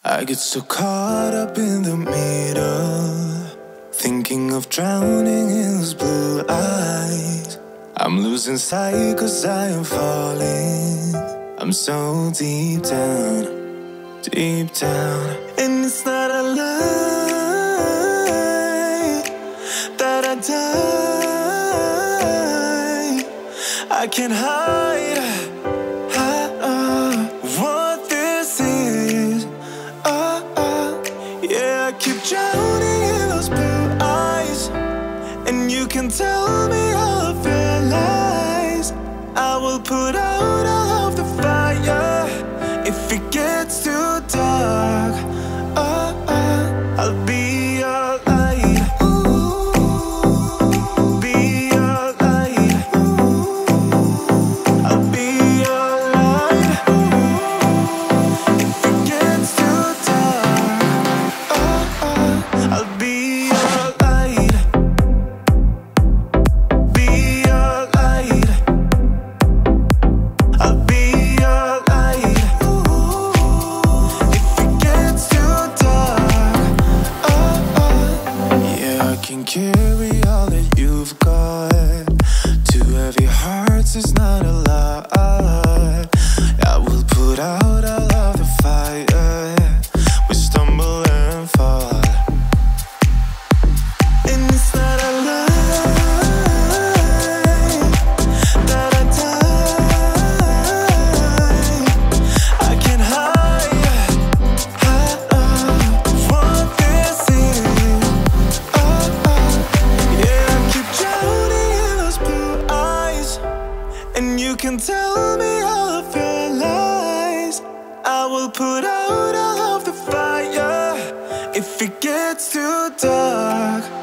I get so caught up in the middle, thinking of drowning in those blue eyes. I'm losing sight cause I am falling. I'm so deep down, deep down. And it's not a lie that I die. I can't hide what this is. Yeah, I keep drowning in those blue eyes, and you can tell me all of your lies. I will put out all of the fire if it gets too dark. I'll be your light. Be your light. I'll be your light. If it gets too dark, I'll be your light. Be your light. I'll be your light. If it gets too dark, yeah, I can carry all that you've got. Two heavy hearts is not a lie. I will put out all of the fire. We stumble and fall, and it's not a lie that I die. I can't hide what this is. Yeah, I keep drowning in those blue eyes, and you can tell me all of your lies. I will put out all of the fire if it gets too dark.